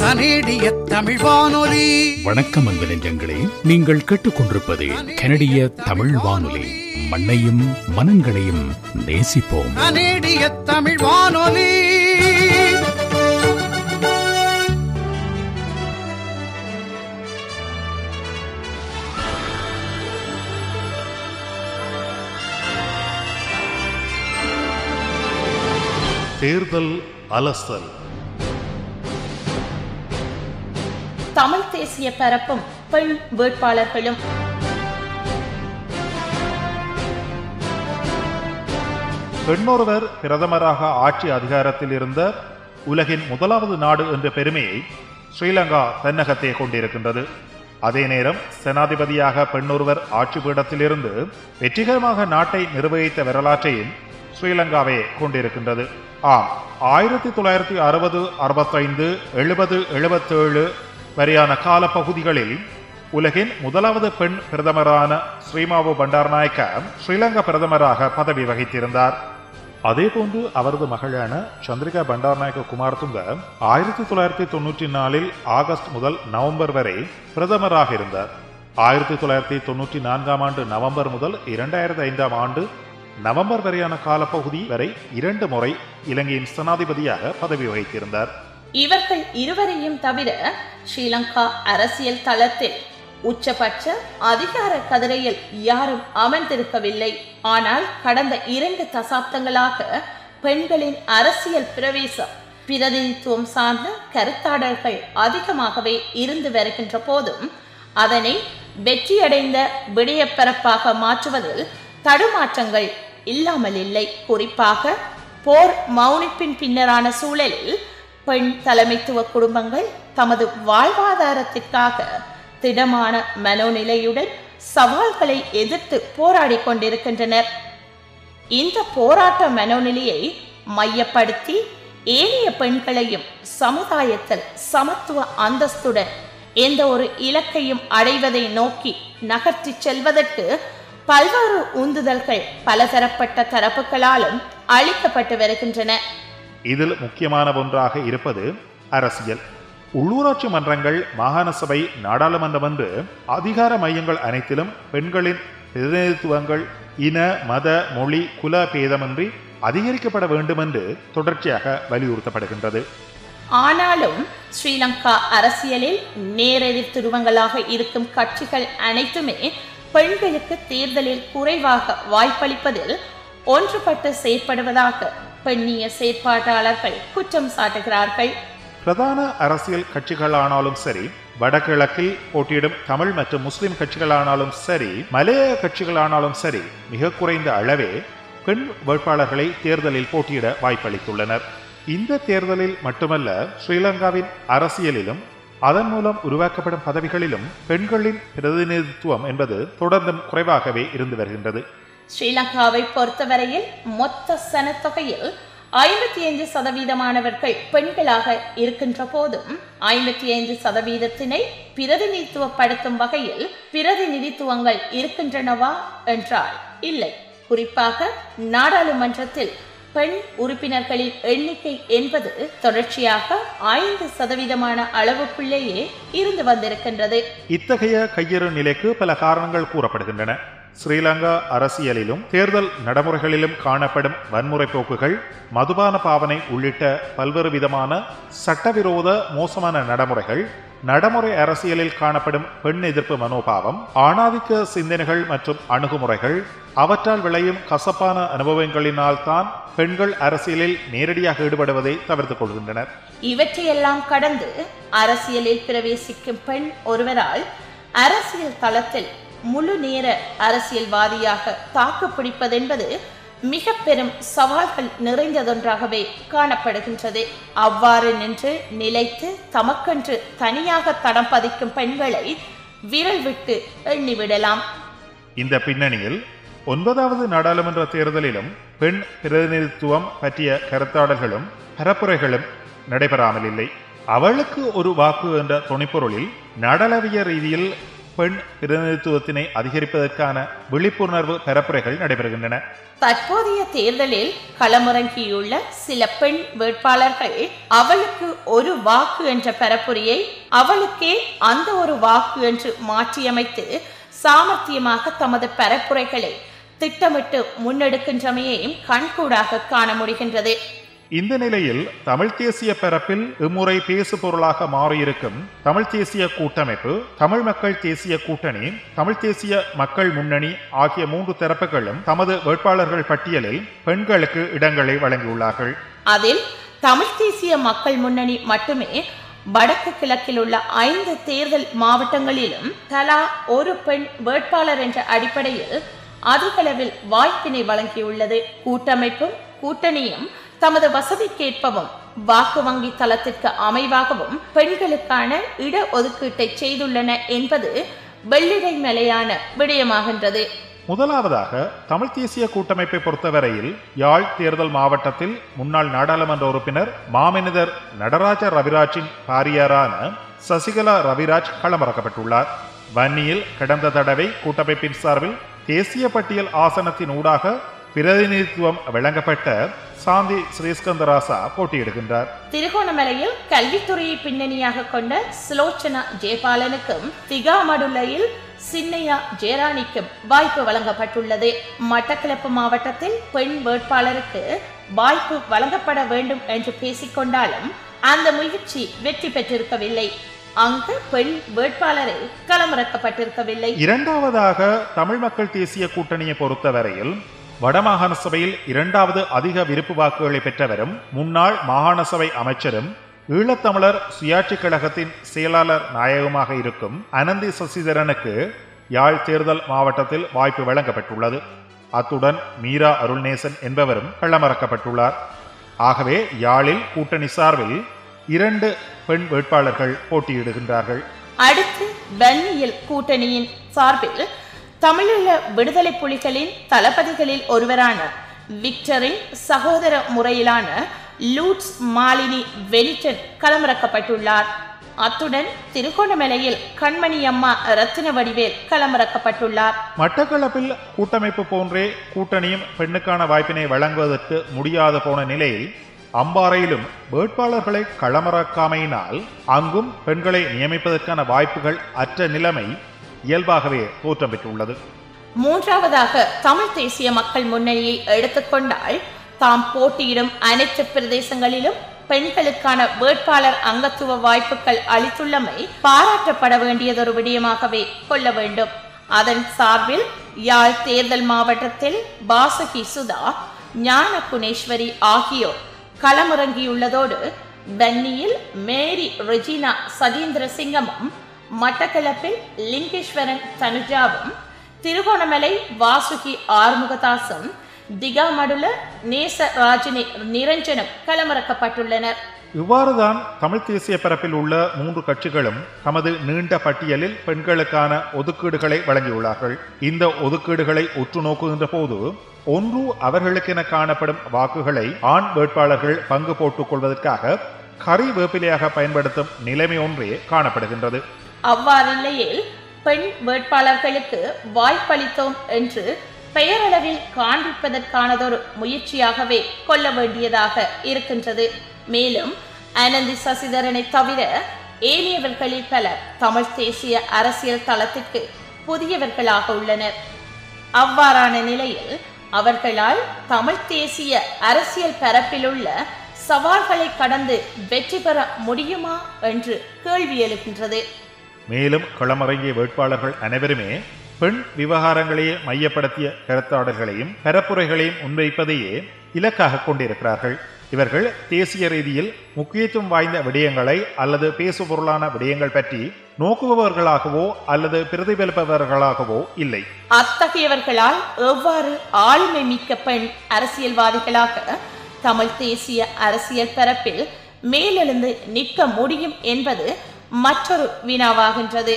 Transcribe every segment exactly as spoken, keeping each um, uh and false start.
கனேடிய தமிழ் வானொலி. வணக்கம் அன்பு நெஞ்சங்களே, நீங்கள் கேட்டுக்கொண்டிருப்பது கனடிய தமிழ் வானொலி. மண்ணையும் மனங்களையும் நேசிப்போம். கனேடிய தமிழ் வானொலி. தேர்தல் அலசல். தமிழ் தேசிய பரப்பும் பெண் வேட்பாளர்களும். பெண்ணொருவர் பிரதமராக ஆட்சி அதிகாரத்தில் இருந்த உலகின் முதலாவது நாடு என்ற பெருமையை ஸ்ரீலங்கா தன்னகத்தே கொண்டிருக்கின்றது. அதே நேரம் ஜனாதிபதியாக பெண்ணொருவர் ஆட்சி பீடத்திலிருந்து வெற்றிகரமாக நாட்டை நிர்வகித்த வரலாற்றையும் ஸ்ரீலங்காவே கொண்டிருக்கின்றது. ஆம், ஆயிரத்தி தொள்ளாயிரத்தி அறுபது அறுபத்தைந்து எழுபது எழுபத்தேழு வரையான கால பகுதிகளில் உலகின் முதலாவது பெண் பிரதமரான ஸ்ரீமாவோ பண்டாரநாயக்க ஸ்ரீலங்கா பிரதமராக பதவி வகித்திருந்தார். அதேபோன்று அவரது மகளான சந்திரிகா பண்டாரநாயக்க குமாரதுங்க ஆயிரத்தி தொள்ளாயிரத்தி தொன்னூற்றி நாலில் ஆகஸ்ட் முதல் நவம்பர் வரை பிரதமராக இருந்தார். ஆயிரத்தி தொள்ளாயிரத்தி தொன்னூற்றி நான்காம் ஆண்டு நவம்பர் முதல் இரண்டாயிரத்தி ஐந்தாம் ஆண்டு நவம்பர் வரையான காலப்பகுதி வரை இரண்டு முறை இலங்கையின் ஜனாதிபதியாக பதவி வகித்திருந்தார். இவர்கள் இருவரையும் தவிர ஸ்ரீலங்கா அரசியல் தளத்தில் உச்சபட்ச அதிகார கதிரையில் யாரும் அமர்ந்திருக்கவில்லை. ஆனால் கடந்த இரண்டு தசாப்தங்களாக பெண்களின் அரசியல் பிரவேசம் பிரதிநிதித்துவம் சார்ந்த கருத்தாடல்கள் அதிகமாகவே இருந்து வருகின்ற போதும் அதனை வெற்றியடைந்த விடயப்பரப்பாக மாற்றுவதில் தடுமாற்றங்கள் இல்லாமல் இல்லை. குறிப்பாக போர் மௌனிப்பின் பின்னரான சூழலில் பெண் தலைமைத்துவ குடும்பங்கள் தமது வாழ்வாதாரத்திற்காக திடமான மனோநிலையுடன் சவால்களை எதிர்த்து போராடி கொண்டிருக்கின்றனர். இந்த போராட்ட மனோநிலையை மையப்படுத்தி ஏனைய பெண்களையும் சமுதாயத்தில் சமத்துவ அந்தஸ்துடன் எந்த ஒரு இலக்கையும் அடைவதை நோக்கி நகர்த்தி செல்வதற்கு பல்வேறு உந்துதல்கள் பலதரப்பட்ட தரப்புகளாலும் அளிக்கப்பட்டு வருகின்றன. இதில் முக்கியமான ஒன்றாக இருப்பது அரசியல். உள்ளூராட்சி மன்றங்கள், மாகாண சபை, நாடாளுமன்றம் என்று அதிகார மையங்கள் அனைத்திலும் பெண்களின் பிரதிநிதித்துவங்கள் இன, மத, மொழி, குல பேதமின்றி அதிகரிக்கப்பட வேண்டும் என்று தொடர்ச்சியாக வலியுறுத்தப்படுகின்றது. ஆனாலும் ஸ்ரீலங்கா அரசியலில் நேரெதிர் துருவங்களாக இருக்கும் கட்சிகள் அனைத்துமே பெண்களுக்கு தேர்தலில் குறைவாக வாய்ப்பளிப்பதில் ஒன்றுபட்டு செயற்படுவதாக பெண்ணிய செயற்பாட்டாளர்கள் குற்றம் சாட்டுகிறார்கள். பிரதான அரசியல் கட்சிகளானாலும் சரி, வடகிழக்கில் போட்டியிடும் தமிழ் மற்றும் முஸ்லிம் கட்சிகளானாலும் சரி, மலைய கட்சிகளானாலும் சரி, மிக குறைந்த அளவே பெண் வேட்பாளர்களை தேர்தலில் போட்டியிட வாய்ப்பளித்துள்ளனர். இந்த தேர்தலில் மட்டுமல்ல, ஸ்ரீலங்காவின் அரசியலிலும் அதன் மூலம் உருவாக்கப்படும் பதவிகளிலும் பெண்களின் பிரதிநிதித்துவம் என்பது தொடர்ந்தும் குறைவாகவே இருந்து வருகின்றது. ஸ்ரீலங்காவை பொறுத்தவரையில் மொத்த சனத்தொகையில் ஐம்பத்தி ஐந்து சதவீதமானவர்கள் பெண்களாக இருக்கின்ற போதும் ஐம்பத்தி ஐந்து சதவீதத்தினை பிரதிநிதித்துவப்படுத்தும் வகையில் பிரதிநிதித்துவங்கள் இருக்கின்றனவா என்றால் இல்லை. குறிப்பாக நாடாளுமன்றத்தில் பெண் உறுப்பினர்களின் எண்ணிக்கை என்பது தொடர்ச்சியாக ஐந்து சதவீதமான அளவுக்குள்ளேயே இருந்து வந்திருக்கின்றது. இத்தகைய கையறு நிலைக்கு பல காரணங்கள் கூறப்படுகின்றன. ஸ்ரீலங்கா அரசியலிலும் தேர்தல் நடைமுறைகளிலும் காணப்படும் வன்முறை போக்குகள், மதுபான பாவனை உள்ளிட்ட பல்வேறு விதமான சட்டவிரோத மோசமான நடைமுறைகள், நடைமுறை அரசியலில் காணப்படும் பெண் எதிர்ப்பு மனோபாவம், ஆணாதிக்க சிந்தனைகள் மற்றும் அணுகுமுறைகள், அவற்றால் விளையும் கசப்பான அனுபவங்களினால் தான் பெண்கள் அரசியலில் நேரடியாக ஈடுபடுவதை தவிர்த்துக் கொள்கின்றனர். இவற்றையெல்லாம் கடந்து அரசியலில் பிரவேசிக்கும் பெண் ஒருவரால் அரசியல் தளத்தில் முழு நேர அரசியல்வாதியாக தாக்குப்பிடிப்பதென்பது மிக பெரும் சவால்கள் நிறைந்ததொன்றாகவே காணப்படுகின்றது. அவ்வாறு நின்று நிலைத்து தமக்கென்று தனியாக தடம் பதிக்கும் பெண்களை விரல் விட்டு எண்ணிவிடலாம். இந்த பின்னணியில் ஒன்பதாவது நாடாளுமன்ற தேர்தலிலும் பெண் பிரதிநிதித்துவம் பற்றிய கருத்தாடல்களும் பரப்புரைகளும் நடைபெறாமல் இல்லை. அவளுக்கு ஒரு வாக்கு என்ற துணைப்பொருளில் நாடளாவிய ரீதியில் பெண் பிரதிநிதித்துவத்தினை அதிகரிப்பதற்கான விழிப்புணர்வு பரப்புரைகள் நடைபெறுகின்றன. தற்போதைய தேர்தலில் களமிறங்கியுள்ள சில பெண் வேட்பாளர்கள் அவளுக்கு ஒரு வாக்கு என்ற பரப்புரையை அவளுக்கே அந்த ஒரு வாக்கு என்று மாற்றியமைத்து சாமர்த்தியமாக தமது பரப்புரைகளை திட்டமிட்டு முன்னெடுக்கின்றமையையும் கண்கூடாக காண முடிகின்றது. இந்த நிலையில் தமிழ் தேசிய பரப்பில் இம்முறை பேசு பொருளாக மாறியிருக்கும் தமிழ் தேசிய கூட்டமைப்பு, தமிழ் மக்கள் தேசிய கூட்டணி, தமிழ் தேசிய மக்கள் முன்னணி ஆகிய மூன்று தரப்புகளும் தமது வேட்பாளர்கள் பட்டியலில் பெண்களுக்கு இடங்களை வழங்கியுள்ளார்கள். அதில் தமிழ் தேசிய மக்கள் முன்னணி மட்டுமே வடக்கு கிழக்கில் உள்ள ஐந்து தேர்தல் மாவட்டங்களிலும் தலா ஒரு பெண் வேட்பாளர் என்ற அடிப்படையில் அதிகளவில் வாய்ப்பினை வழங்கியுள்ளது. கூட்டமைப்பும் கூட்டணியும் தமது வசதிக்கேற்பவும் வாக்கு வங்கி தளத்திற்கு அமைவாகவும் பெண்களுக்கான இட ஒதுக்கீட்டை செய்துள்ளன என்பது வெள்ளிடை மலையான விடயமாகின்றது. முதலாவதாக தமிழ் தேசிய கூட்டமைப்பை பொறுத்தவரையில் யாழ் தேர்தல் மாவட்டத்தில் முன்னாள் நாடாளுமன்ற உறுப்பினர் மாமனிதர் நடராஜ ரவிராஜின் பாரியாரான சசிகலா ரவிராஜ் களமிறக்கப்பட்டுள்ளார். வன்னியில் கடந்த தடவை கூட்டமைப்பின் சார்பில் தேசிய பட்டியல் ஆசனத்தின் ஊடாக பிரதிநிதித்துவம் வழங்கப்பட்ட சாந்தி ஸ்ரீஸ்கந்தராசா போட்டியிடுகின்றார். திருகோணமலையில் கல்வித்துறையை பின்னணியாக கொண்ட சுலோச்சனா ஜெயபாலனுக்கும் திகாமடுல்லையில் சின்னையா ஜெயராணிக்கும் வாய்ப்பு வழங்கப்பட்டுள்ளது. மட்டக்களப்பு மாவட்டத்தில் பெண் வேட்பாளருக்கு வாய்ப்பு வழங்கப்பட வேண்டும் என்று பேசிக்கொண்டாலும் அந்த முயற்சி வெற்றி பெற்றிருக்கவில்லை. அங்கு பெண் வேட்பாளரை களமிறக்கப்பட்டிருக்கவில்லை. இரண்டாவதாக தமிழ் மக்கள் தேசிய கூட்டணியை பொறுத்தவரையில் வடமாகாண சபையில் இரண்டாவது அதிக விருப்பு வாக்குகளை பெற்றவரும் முன்னாள் மாகாண சபை அமைச்சரும் ஈழத்தமிழர் சுயாட்சி கழகத்தின் செயலாளர் நாயகமாக இருக்கும் அனந்தி சசிதரனுக்கு யாழ் தேர்தல் மாவட்டத்தில் வாய்ப்பு வழங்கப்பட்டுள்ளது. அத்துடன் மீரா அருள்நேசன் என்பவரும் களமிறக்கப்பட்டுள்ளார். ஆகவே யாழில் கூட்டணி சார்பில் இரண்டு பெண் வேட்பாளர்கள் போட்டியிடுகின்றார்கள். அடுத்து வன்னியில் கூட்டணியின் சார்பில் தமிழீழ விடுதலை புலிகளின் தளபதிகளில் ஒருவரான விக்டரின் சகோதர முறையிலான லூட்ஸ் மாலினி வெலிட்டன் களமிறக்கப்பட்டுள்ளார். அத்துடன் திருகோணமலையில் கண்மணி அம்மா ரத்தின வடிவேல் களமிறக்கப்பட்டுள்ளார். மட்டக்களப்பில் கூட்டமைப்பு போன்றே கூட்டணியும் பெண்ணுக்கான வாய்ப்பினை வழங்குவதற்கு முடியாது போன நிலையில் அம்பாறையிலும் வேட்பாளர்களை களமிறக்காமையினால் அங்கும் பெண்களை நியமிப்பதற்கான வாய்ப்புகள் அற்ற நிலைமை இயல்பாகவே தோற்றம் பெற்றுள்ளது. மூன்றாவதாக தமிழ் தேசிய மக்கள் முன்னணியை எடுத்துக்கொண்டால் தாம் போட்டியிடும் அனைத்து பிரதேசங்களிலும் பெண்களுக்கான வேட்பாளர் அங்கத்துவ வாய்ப்புகள் அளித்துள்ளமை பாராட்டப்பட வேண்டியதொரு விடயமாகவே கொள்ள வேண்டும். அதன் சார்பில் யாழ் தேர்தல் மாவட்டத்தில் பாசகி சுதா, ஞான குணேஸ்வரி ஆகியோர் களமிறங்கியுள்ளதோடு வன்னியில் மேரி ரெஜினா சதீந்திர சிங்கமும், மட்டக்களப்பில் லிங்கேஸ்வரன் தனுஜாவும், திருகோணமலை வாசுகி ஆறுமுகதாசும், திகாமடுல நேசராஜினி நிரஞ்சனும் களமிறக்கப்பட்டுள்ளனர். இவ்வாறுதான் தமிழ் தேசிய பரப்பில் உள்ள மூன்று கட்சிகளும் தமது நீண்ட பட்டியலில் பெண்களுக்கான ஒதுக்கீடுகளை வழங்கியுள்ளார்கள். இந்த ஒதுக்கீடுகளை உற்று நோக்குகின்ற போது ஒன்று அவர்களுக்கென காணப்படும் வாக்குகளை ஆண் வேட்பாளர்கள் பங்கு போட்டுக் கொள்வதற்காக கறி வேப்பிலையாக பயன்படுத்தும் நிலைமை ஒன்றே காணப்படுகின்றது. அவ்வாறில்லையில் பெண் வேட்பாளர்களுக்கு வாய்ப்பளித்தோம் என்று பெயரளவில் காண்பிப்பதற்கானதொரு முயற்சியாகவே கொள்ள வேண்டியதாக இருக்கின்றது. மேலும் அனந்தி சசிதரனை தவிர ஏனையவர்களில் பலர் தமிழ் தேசிய அரசியல் தளத்திற்கு புதியவர்களாக உள்ளனர். அவ்வாறான நிலையில் அவர்களால் தமிழ் தேசிய அரசியல் பரப்பிலுள்ள சவால்களை கடந்து வெற்றி பெற முடியுமா என்று கேள்வி எழுகின்றது. மேலும் களமிறங்கிய வேட்பாளர்கள் அனைவருமே பெண் விவகாரங்களையே மையப்படுத்திய கருத்தாடல்களையும் பரப்புரைகளையும் முன்வைப்பதையே இலக்காக கொண்டிருக்கிறார்கள். இவர்கள் தேசிய ரீதியில் முக்கியத்துவம் வாய்ந்த விடயங்களை அல்லது பேசுபொருளான விடயங்கள் பற்றி நோக்குபவர்களாகவோ அல்லது பிரதிபலிப்பவர்களாகவோ இல்லை. அத்தகையவர்களால் எவ்வாறு ஆளுமை மிக்க பெண் அரசியல்வாதிகளாக தமிழ் தேசிய அரசியல் பரப்பில் மேலெழுந்து நிற்க முடியும் என்பது மற்றொரு வினாவாகின்றது.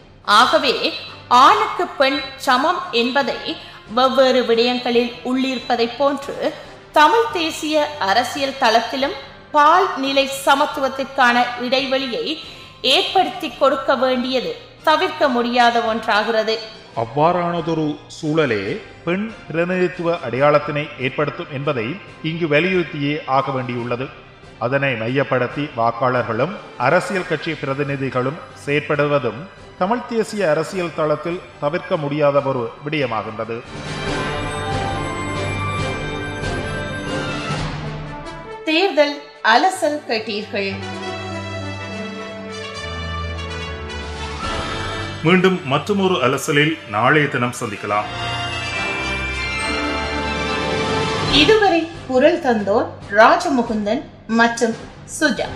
ஆகவே ஆணுக்கு பெண் சமம் என்பதை வெவ்வேறு விடயங்களில் உள்ளிருப்பதை போன்று தமிழ் தேசிய அரசியல் தளத்திலும் பால் நிலை சமத்துவத்திற்கான இடைவெளியை ஏற்படுத்தி கொடுக்க வேண்டியது தவிர்க்க முடியாத ஒன்றாகிறது. அவ்வாறானதொரு சூழலே பெண் பிரதிநிதித்துவ அடையாளத்தினை ஏற்படுத்தும் என்பதை இங்கு வலியுறுத்தியே ஆக வேண்டியுள்ளது. அதனை மையப்படுத்தி வாக்காளர்களும் அரசியல் கட்சி பிரதிநிதிகளும் செயற்படுவதும் தமிழ் தேசிய அரசியல் தளத்தில் தவிர்க்க முடியாத ஒரு விடயமாகின்றது. தேர்தல் அலசல் கேட்டீர்கள். மீண்டும் மற்றொரு அலசலில் நாளைய தினம் சந்திக்கலாம். இதுவரை குரல் தந்தோர் ராஜமுகுந்தன் மற்றும் சுஜா.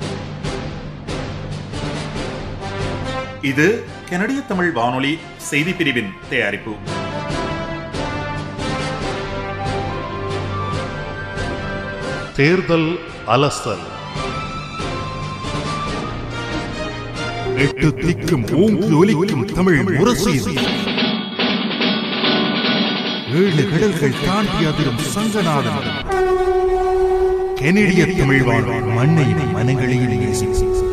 இது கனடிய தமிழ் வானொலி செய்தி பிரிவின் தயாரிப்பு. தேர்தல் அலசல். எட்டு திக்கும் ஓங்கி ஒலிக்கும் தமிழ் முரசு. ஏழு கடல்கள் தாண்டி அதிரும் சங்கநாதன். கனடிய தமிழ் வானொலி மண்ணையும் மனங்களையும் நேசிக்கும்.